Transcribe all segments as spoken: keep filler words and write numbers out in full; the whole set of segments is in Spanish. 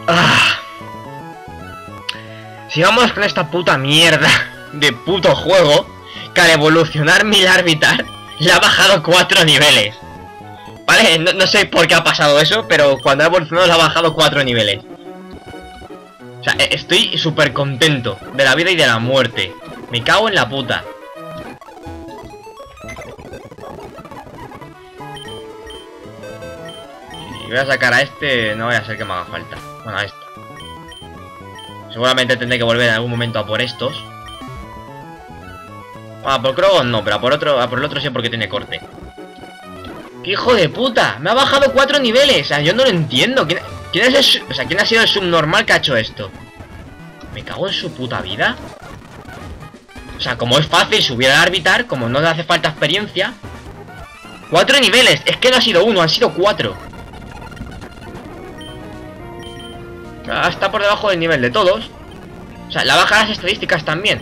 Ah. Sigamos con esta puta mierda de puto juego, que al evolucionar mi Larvitar le ha bajado cuatro niveles. Vale, no, no sé por qué ha pasado eso, pero cuando ha evolucionado le ha bajado cuatro niveles. O sea, estoy súper contento de la vida y de la muerte. Me cago en la puta. Y voy a sacar a este, no voy a ser que me haga falta. Bueno, a este. Seguramente tendré que volver en algún momento a por estos. Ah, por Crogon no, pero a por otro, a por el otro sí porque tiene corte. ¡Qué hijo de puta! ¡Me ha bajado cuatro niveles! O sea, yo no lo entiendo. ¿Quién, quién es el, o sea, ¿quién ha sido el subnormal que ha hecho esto? ¿Me cago en su puta vida? O sea, como es fácil subir al Larvitar, como no le hace falta experiencia. ¡Cuatro niveles! Es que no ha sido uno, han sido cuatro. Ah, está por debajo del nivel de todos. O sea, la baja las estadísticas también.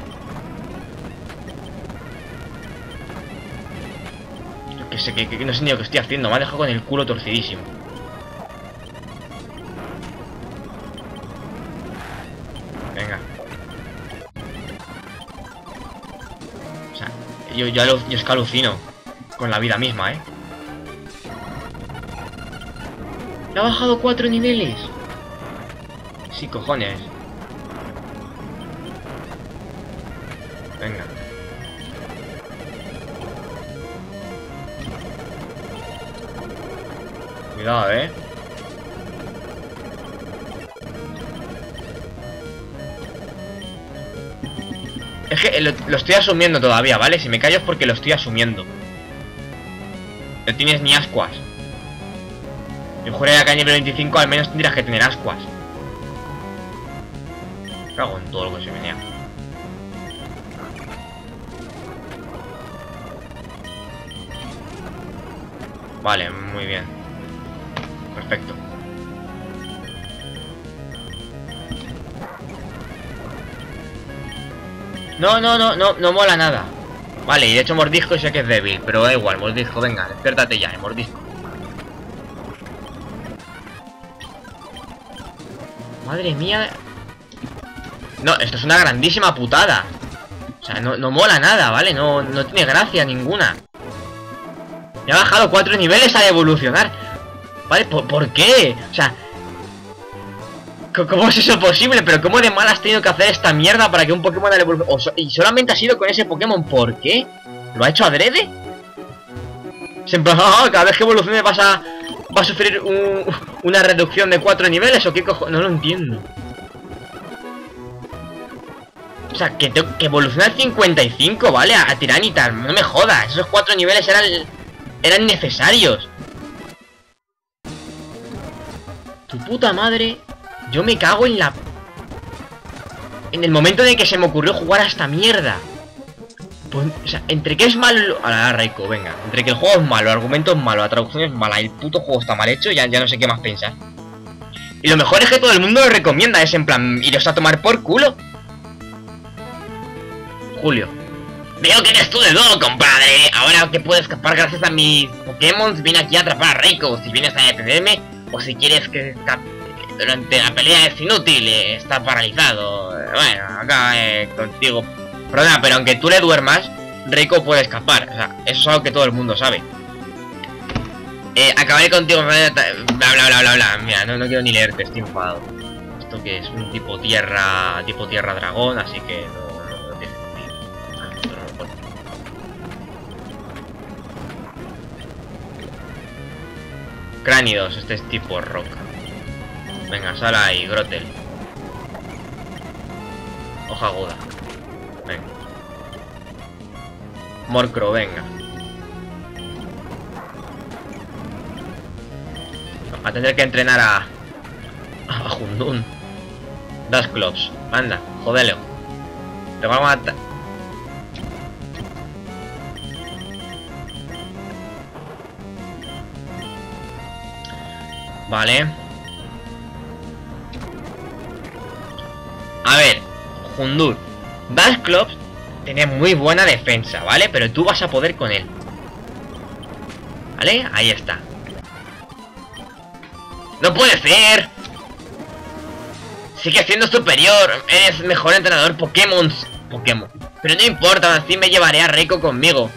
Yo que sé, que, que no sé ni lo que estoy haciendo. Me ha dejado con el culo torcidísimo. Venga. O sea, yo, yo, yo es que alucino con la vida misma, ¿eh? Le ha bajado cuatro niveles. Sí, cojones. Venga. Cuidado, eh. Es que lo, lo estoy asumiendo todavía, ¿vale? Si me callo es porque lo estoy asumiendo. No tienes ni ascuas. Yo juraría que a nivel veinticinco al menos tendrías que tener ascuas. Cago en todo lo que se venía. Vale, muy bien. Perfecto. No, no, no, no, no mola nada. Vale, y de hecho mordisco sé que es débil, pero da igual, mordisco, venga, despiértate ya, eh, mordisco. Madre mía. No, esto es una grandísima putada. O sea, no, no mola nada, ¿vale? No, no tiene gracia ninguna. Me ha bajado cuatro niveles al evolucionar. ¿Vale? ¿Por, ¿por qué? O sea, ¿cómo es eso posible? Pero ¿cómo de mal has tenido que hacer esta mierda para que un Pokémon al evolucionar? So y solamente ha sido con ese Pokémon. ¿Por qué? ¿Lo ha hecho adrede? Siempre, oh, cada vez que evolucione vas a, va a sufrir un, una reducción de cuatro niveles. ¿O qué cojones? No lo entiendo. O sea, que, te, que evoluciona al cincuenta y cinco, ¿vale? A, a Tiranitar, no me jodas. Esos cuatro niveles eran, eran necesarios. Tu puta madre. Yo me cago en la... En el momento en el que se me ocurrió jugar a esta mierda. Pues, o sea, entre que es malo... Ahora, Raico, venga. Entre que el juego es malo, el argumento es malo, la traducción es mala, el puto juego está mal hecho, ya, ya no sé qué más pensar. Y lo mejor es que todo el mundo lo recomienda. Es en plan, iros a tomar por culo. Julio. Veo que eres tú de nuevo, compadre. Ahora que puedo escapar gracias a mis Pokémon, vine aquí a atrapar a Raikou. Si vienes a detenerme, o si quieres que escape durante la pelea es inútil, está paralizado. Bueno, acá eh, contigo. Perdona, pero aunque tú le duermas, Raikou puede escapar. O sea, eso es algo que todo el mundo sabe. Eh, acabaré contigo. Bla bla bla bla bla. Mira, no, no quiero ni leerte, estoy enfadado. Esto que es un tipo tierra. Tipo tierra dragón, así que no. Cránidos, este es tipo roca. Venga, sal ahí, Grotel. Hoja aguda. Venga. Morcro, venga. A tener que entrenar a... A Jundun. Dusclops, anda, jodelo. Te vamos a matar. Vale. A ver, Jundur. Dusclops tiene muy buena defensa, ¿vale? Pero tú vas a poder con él. ¿Vale? Ahí está. ¡No puede ser! Sigue siendo superior. Eres mejor entrenador Pokémon. Pokémon. Pero no importa, aún así me llevaré a Reiko conmigo.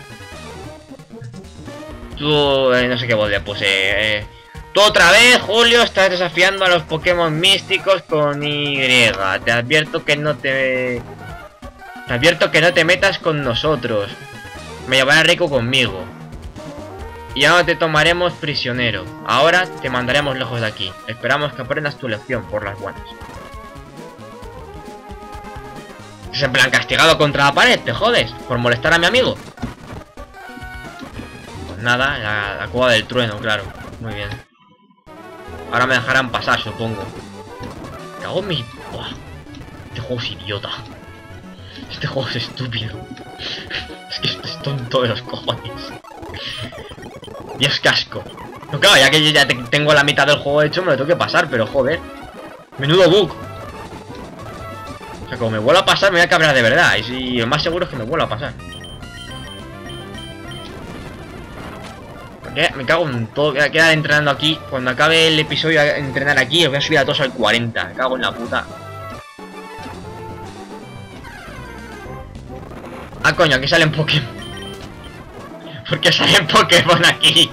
Tú... Eh, no sé qué voz le puse. Eh, tú otra vez, Julio, estás desafiando a los Pokémon místicos con Y. Te advierto que no te... Te advierto que no te metas con nosotros. Me llevará a Reiko conmigo. Y ahora te tomaremos prisionero. Ahora te mandaremos lejos de aquí. Esperamos que aprendas tu lección por las buenas. Es en plan castigado contra la pared, te jodes, por molestar a mi amigo. Pues nada, la, la cueva del trueno, claro. Muy bien. Ahora me dejarán pasar, supongo. Cago en mi... Buah. Este juego es idiota. Este juego es estúpido. Es que esto es tonto de los cojones. Dios, casco. No, claro, ya que yo ya te, tengo la mitad del juego hecho, me lo tengo que pasar, pero joder. Menudo bug. O sea, como me vuelva a pasar, me voy a cabrear de verdad. Y si lo más seguro es que me vuelva a pasar. Porque me cago en todo. Voy a quedar entrenando aquí. Cuando acabe el episodio, voy a entrenar aquí. Os voy a subir a todos al cuarenta. Me cago en la puta. Ah, coño, aquí salen Pokémon. ¿Por qué salen Pokémon aquí?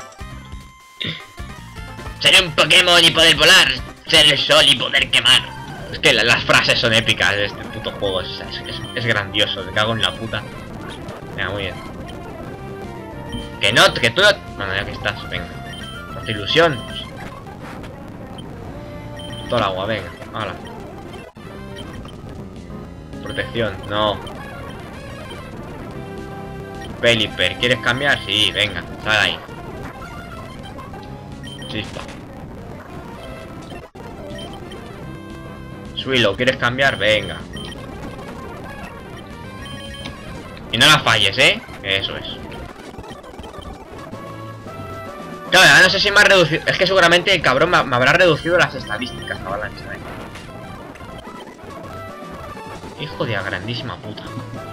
Ser un Pokémon y poder volar. Ser el sol y poder quemar. Es que la, las frases son épicas de este puto juego. Es, es, es, es grandioso. Me cago en la puta. Venga, muy bien. Que no, que tú no... Bueno, ya que estás, venga. No te ilusión. Todo el agua, venga. Hala. Protección, no. Pelipper, ¿quieres cambiar? Sí, venga, sal ahí. Chispa. Suilo, ¿quieres cambiar? Venga. Y no la falles, ¿eh? Eso es. Claro, no sé si me ha reducido... Es que seguramente el cabrón me, me habrá reducido las estadísticas, Avalanche, ¿eh? Hijo de la grandísima puta.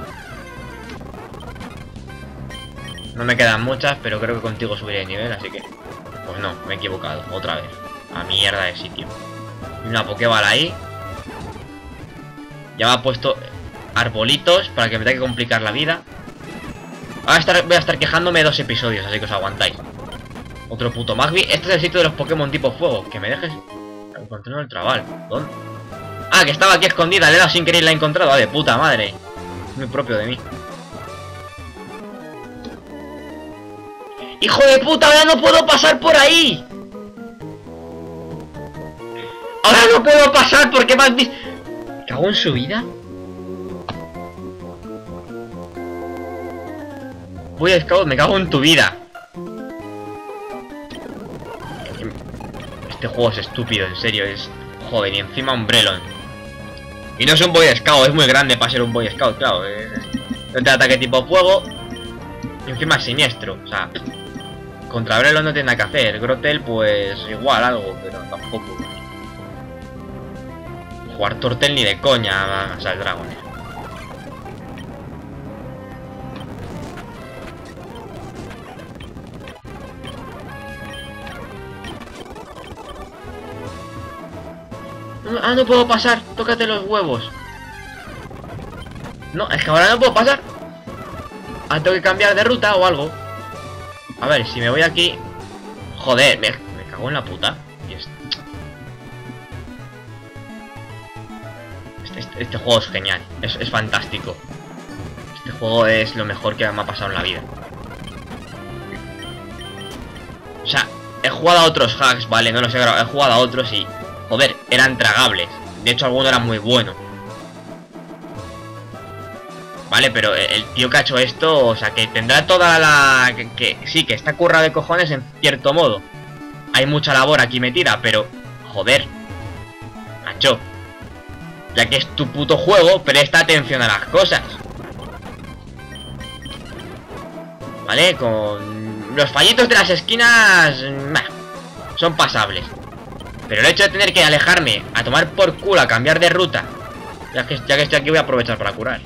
No me quedan muchas, pero creo que contigo subiré de nivel, así que... Pues no, me he equivocado, otra vez. A mierda de sitio. Y una Pokéball ahí. Ya me ha puesto arbolitos para que me tenga que complicar la vida. Ahora a estar, voy a estar quejándome dos episodios, así que os aguantáis. Otro puto Magby. Este es el sitio de los Pokémon tipo fuego. Que me dejes... Encontré el Trabal. ¿Dónde? Ah, que estaba aquí escondida. Le he dado sin querer y la he encontrado. Ah, de puta madre. Muy propio de mí. ¡Hijo de puta! ¡Ahora no puedo pasar por ahí! ¡Ahora no puedo pasar porque me has visto! ¿Cago en su vida? Voy a Scout, me cago en tu vida. Este juego es estúpido, en serio, es... Joder, y encima un Brelon. Y no es un Boy Scout, es muy grande para ser un Boy Scout, claro. Eh. No te ataque tipo fuego. Y encima es siniestro, o sea... Contra Brelon no tiene nada que hacer. Grotel, pues igual algo, pero tampoco. Jugar Tortel ni de coña, o sea, el dragón. Ah, no puedo pasar. Tócate los huevos. No, es que ahora no puedo pasar. Ah, tengo que cambiar de ruta o algo. A ver, si me voy aquí... Joder, me, me cago en la puta. Este, este, este juego es genial. Es, es fantástico. Este juego es lo mejor que me ha pasado en la vida. O sea, he jugado a otros hacks, vale, no los he grabado. He jugado a otros y... Joder, eran tragables. De hecho, alguno era muy bueno. Vale, pero el tío que ha hecho esto, o sea, que tendrá toda la... Que, que sí, que está currado de cojones en cierto modo. Hay mucha labor aquí metida, pero... Joder. Macho. Ya que es tu puto juego, presta atención a las cosas. Vale, con... Los fallitos de las esquinas... Bah, son pasables. Pero el hecho de tener que alejarme a tomar por culo, a cambiar de ruta... Ya que, ya que estoy aquí voy a aprovechar para curar.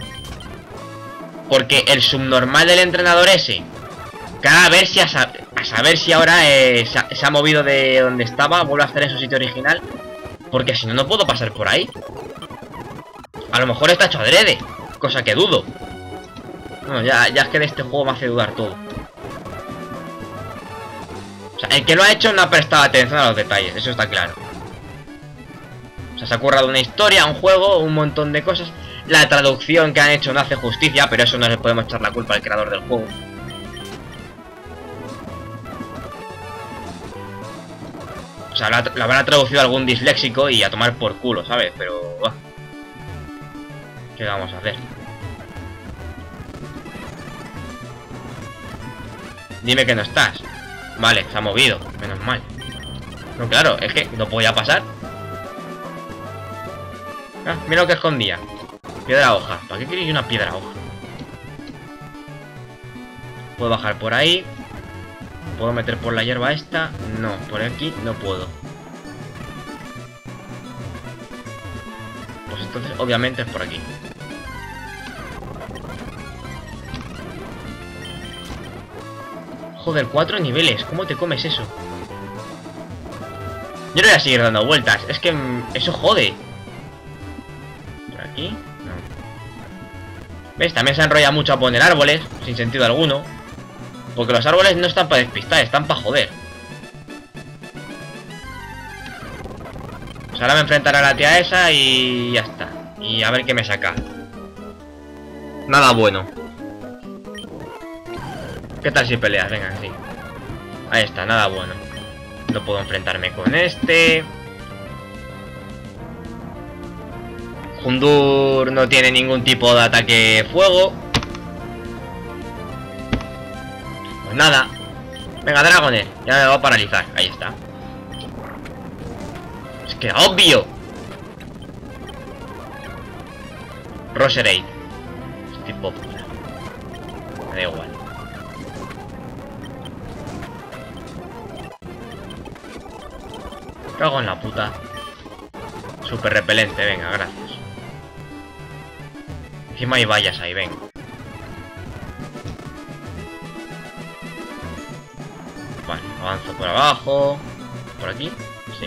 Porque el subnormal del entrenador ese, cada ver si a, sa a saber si ahora eh, se, ha, se ha movido de donde estaba, vuelve a estar en su sitio original. Porque si no, no puedo pasar por ahí. A lo mejor está hecho adrede. Cosa que dudo. No, ya, ya es que de este juego me hace dudar todo. O sea, el que lo ha hecho no ha prestado atención a los detalles. Eso está claro. O sea, se ha currado una historia, un juego, un montón de cosas. La traducción que han hecho no hace justicia, pero eso no le podemos echar la culpa al creador del juego. O sea, la, la habrá traducido algún disléxico y a tomar por culo, ¿sabes? Pero... Uh, ¿qué vamos a hacer? Dime que no estás. Vale, se ha movido, menos mal. No, claro, es que no podía pasar. Ah, mira lo que escondía. Piedra hoja. ¿Para qué queréis una piedra hoja? Puedo bajar por ahí. ¿Puedo meter por la hierba esta? No, por aquí no puedo. Pues entonces obviamente es por aquí. Joder, cuatro niveles. ¿Cómo te comes eso? Yo no voy a seguir dando vueltas. Es que mmm, eso jode. ¿Por aquí? No. ¿Ves? También se enrolla mucho a poner árboles. Sin sentido alguno. Porque los árboles no están para despistar, están para joder. Pues ahora me enfrentaré a la tía esa y ya está. Y a ver qué me saca. Nada bueno. ¿Qué tal si peleas? Venga, sí. Ahí está, nada bueno. No puedo enfrentarme con este. Jundur no tiene ningún tipo de ataque fuego. Pues nada. Venga, Dragoner. Ya me va a paralizar. Ahí está. Es que era obvio. Roserade. Es tipo puta. Me da igual. Cago en la puta. Súper repelente, venga, gracias. Encima hay vallas ahí, venga. Vale, avanzo por abajo. ¿Por aquí? Sí.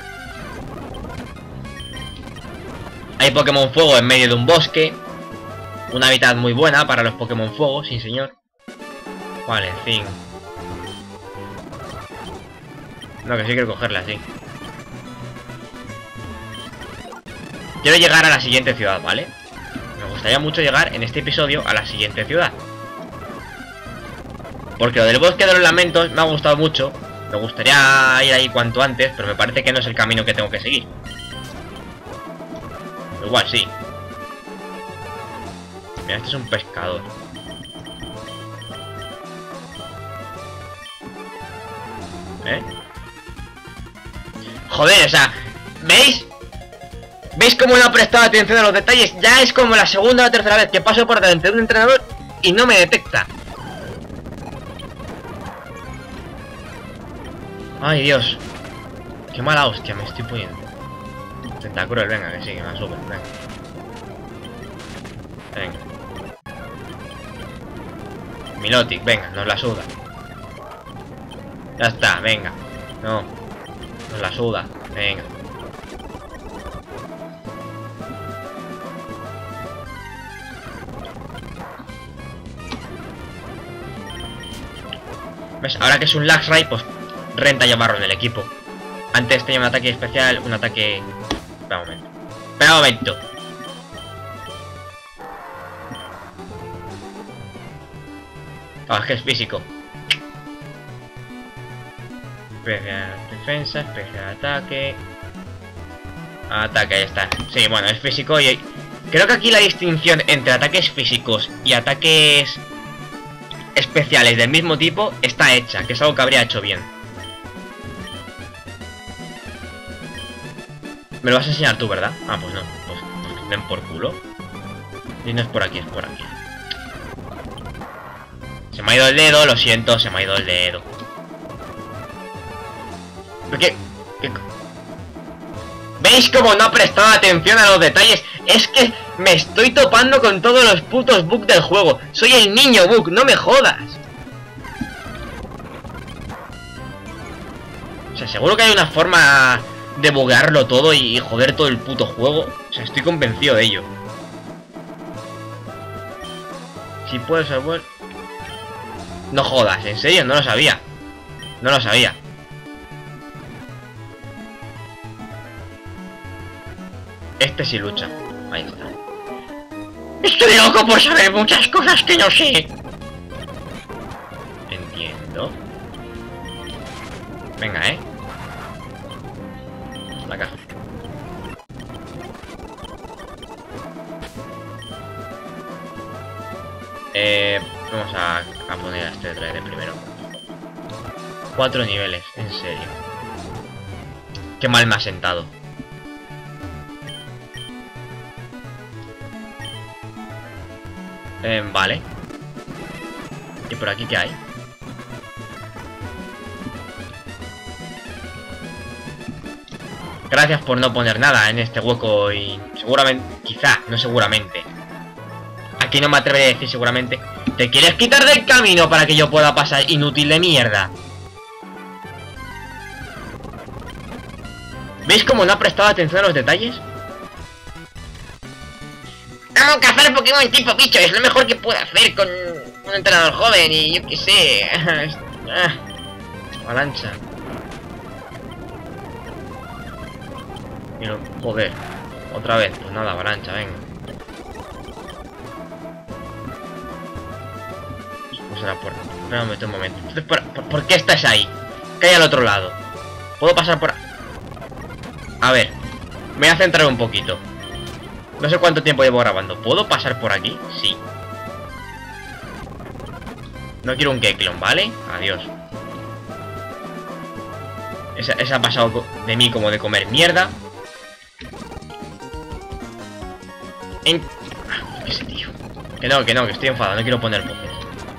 Hay Pokémon Fuego en medio de un bosque. Una hábitat muy buena para los Pokémon Fuego, sí señor. Vale, en fin. No, que sí quiero cogerla, sí. Quiero llegar a la siguiente ciudad, ¿vale? Me gustaría mucho llegar en este episodio a la siguiente ciudad. Porque lo del bosque de los lamentos me ha gustado mucho. Me gustaría ir ahí cuanto antes, pero me parece que no es el camino que tengo que seguir. Igual sí. Mira, este es un pescador. ¿Eh? Joder, o sea, ¿veis? ¿Veis cómo no ha prestado atención a los detalles? Ya es como la segunda o tercera vez que paso por delante de un entrenador y no me detecta. Ay, Dios. Qué mala hostia me estoy poniendo. Tentacruel, venga, que sí, que me sube, venga. Venga. Milotic, venga, nos la suda. Ya está, venga. No. Nos la suda, venga. ¿Ves? Ahora que es un Luxray, pues renta llamarlo en el equipo. Antes tenía un ataque especial, un ataque... Espera un momento. Espera un momento. Ah, es que es físico. Especial defensa, especial ataque. Ataque, ahí está. Sí, bueno, es físico y... Creo que aquí la distinción entre ataques físicos y ataques especiales del mismo tipo está hecha, que es algo que habría hecho bien. Me lo vas a enseñar tú, ¿verdad? Ah, pues no, pues, pues ven por culo. Y no es por aquí, es por aquí. Se me ha ido el dedo, lo siento, se me ha ido el dedo. ¿Por qué? ¿Qué? ¿Veis cómo no ha prestado atención a los detalles? Es que me estoy topando con todos los putos bugs del juego. Soy el niño bug, no me jodas. O sea, seguro que hay una forma de buguearlo todo y joder todo el puto juego. O sea, estoy convencido de ello. Si puedo saber... No jodas, en serio, no lo sabía. No lo sabía. Este sí lucha. Ahí está. Estoy loco por saber muchas cosas que no sé. Entiendo. Venga, eh. La caja. Eh, vamos a, a poner a este trailer primero. Cuatro niveles, en serio. Qué mal me ha sentado. Eh, vale. ¿Y por aquí qué hay? Gracias por no poner nada en este hueco y seguramente, quizá, no seguramente. Aquí no me atreveré a decir seguramente. ¿Te quieres quitar del camino para que yo pueda pasar, inútil de mierda? ¿Veis cómo no ha prestado atención a los detalles? Vamos a cazar Pokémon tipo bicho, es lo mejor que puedo hacer con un entrenador joven y yo qué sé. Avalancha. Mira, joder. Otra vez, pues nada, avalancha, venga. Pues será por... No, me un momento. Entonces, ¿por, por, ¿por qué estás ahí? ¿Qué hay al otro lado? ¿Puedo pasar por...? A ver, me voy a centrar un poquito. No sé cuánto tiempo llevo grabando. ¿Puedo pasar por aquí? Sí. No quiero un Keklon, ¿vale? Adiós. Esa, esa ha pasado de mí como de comer mierda. En... Ah, qué sé, tío. Que no, que no, que estoy enfadado. No quiero poner voces.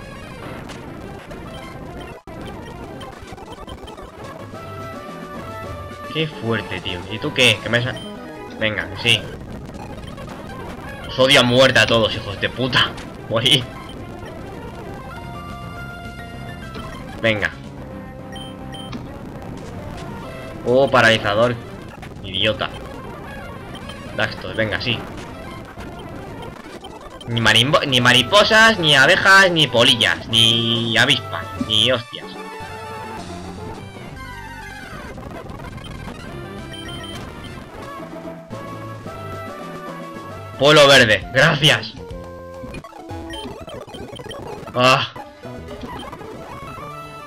Qué fuerte, tío. ¿Y tú qué? ¿Qué me has... Venga, que sí. Os odio a muerte a todos, hijos de puta. Morir. Venga. Oh, paralizador. Idiota. Daxtos, venga, sí. Ni, ni mariposas, ni abejas, ni polillas, ni avispas, ni hostias. Polo verde, gracias. Ah.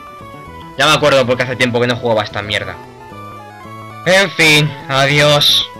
Ya me acuerdo porque hace tiempo que no jugaba esta mierda. En fin, adiós.